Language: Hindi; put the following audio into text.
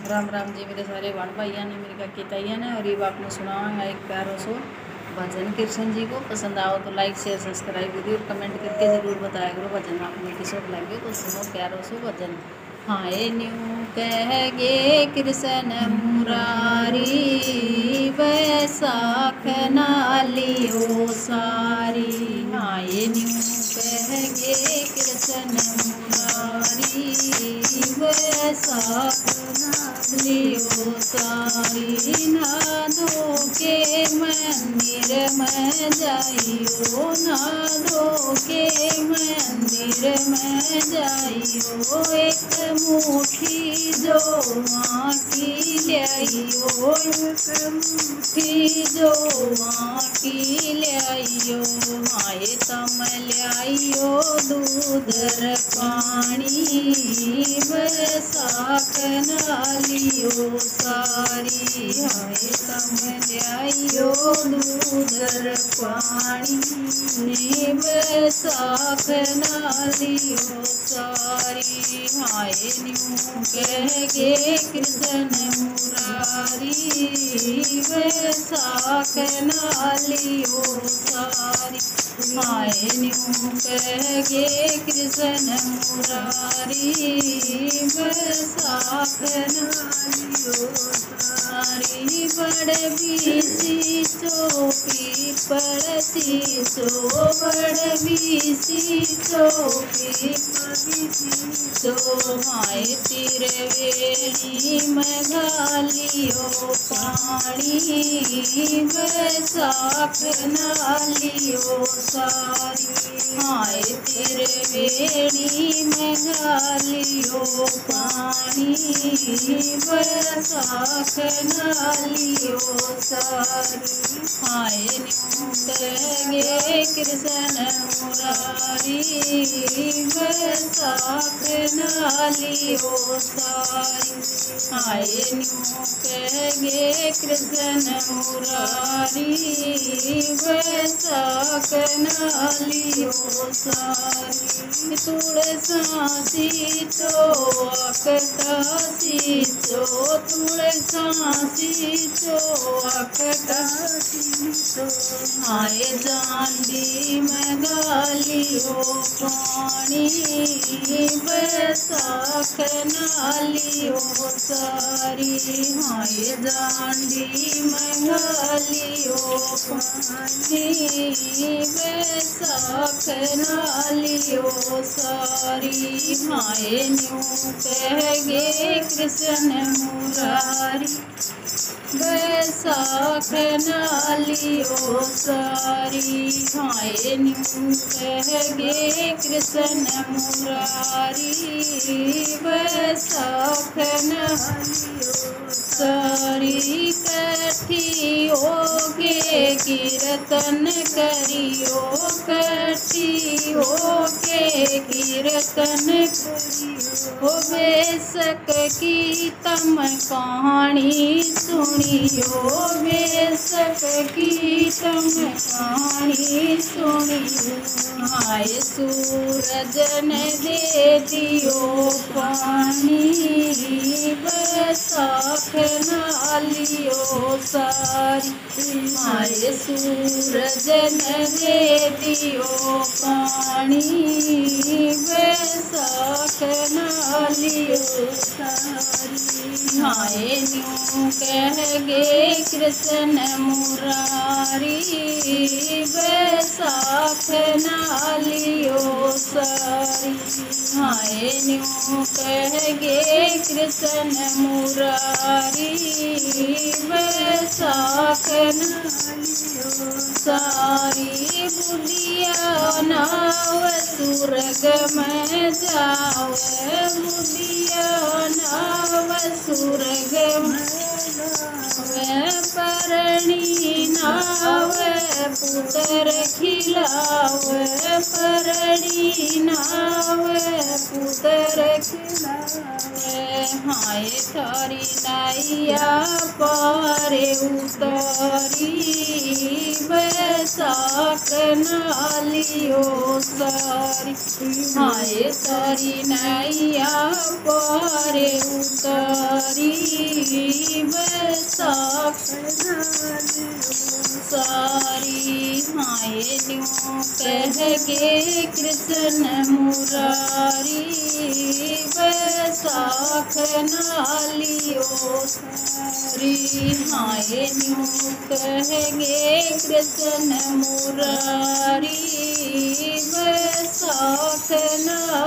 राम राम जी मेरे सारे भाण भाइया ने, मेरी काकी ताइया ने। और ये आपने सुनाऊंगा एक प्यारो सो भजन। कृष्ण जी को पसंद आओ तो लाइक शेयर सब्सक्राइब कीजिए और कमेंट करके ज़रूर बताया करो भजन आपने किसको लगे। तो सुनो प्यारो सो भजन। हाँ न्यू कहे कृष्ण मुरारी बैसाख नालियो सारी। हाँ न्यू कहे कृष्ण मुरारी बैसाख नालियो सारी। नादो के मंदिर में जाइयो, नादो के मंदिर में जाइयो। एक मुट्ठी जो आँखी ल्याइयो, एक मुट्ठी जो आँखी ल्याइयो। हाय तम ल्याइयो दूधर पानी बैसाख नालियो सारी। हाय तम ल्याइयो दूधर पानी बैसाख नालियो सारी। हाय न्यू कहे कृष्ण मुरारी बैसाख नालियो सारी। हाय न्यू कहे कृष्ण मुरारी बैसाख नालियो सारी। बड़ बीसी चौकी पड़सी सो, बड़ बीसी चौकी सो। हाय त्रिवेणी मघालियो पानी बैसाख नालियो सारी। हाय त्रिवेणी मघालियो पानी बैसाख नालियो सारी। हाय न्यू कहे कृष्ण मुरारी बैसाख नालियो सारी। हाय न्यू कहे कृष्ण मुरारी बैसाख नालियो सारी। तुलसासी तो अकटासी तो, तुलसासी तो अकटासी तो। हाय दांडी मगालियो पानी बैसाख नालियो सारी। हाय दांडी मगालियो पानी बैसाख नालियो सारी। हाय न्यू कहे कृष्ण मुरारी बैसाख नालियो सारी। हाय न्यू कहे कृष्ण मुरारी बैसाख नालियो सारी। कठी होगे कीर्तन करियो, कठी होगे कीर्तन करियो। बेशक की तम कहानी सुनियो, बेशक की तम कहानी सुनियो। हाय सूरज ने दे दियो पानी बैसाख नालियो सारी। हाय सूरज ने दे दियो पानी बैसाख नालियो सारी। हाय न्यू कहे कृष्ण मुरारी बैसाख नालियो सारी। हाय न्यू कहे कृष्ण मुरारी बैसाख नालियो सारी। बुढ़िया नाव सुरग में जावे, बुढ़िया नाव सुरग में जावे। परणी नाव पुत्र खिलावे, परणी नाव पुत्र खिलावे। हाय थारी नैया पारे उतारी बैसाख नालियो सारी। हाय थारी नैया पारे उतारी बैसाख सारी। हाय न्यू कह गे कृष्ण मुरारी बैसाख नालियो सारी। हाय न्यू कहेंगे कृष्ण मुरारी बैसाख नालियो